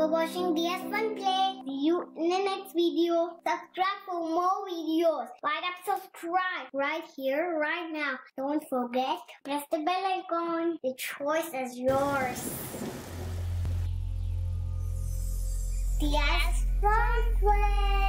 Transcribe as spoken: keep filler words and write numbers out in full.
for watching D S Funplay. See you in the next video. Subscribe for more videos. Right up, subscribe right here, right now. Don't forget, press the bell icon. The choice is yours. D S Funplay.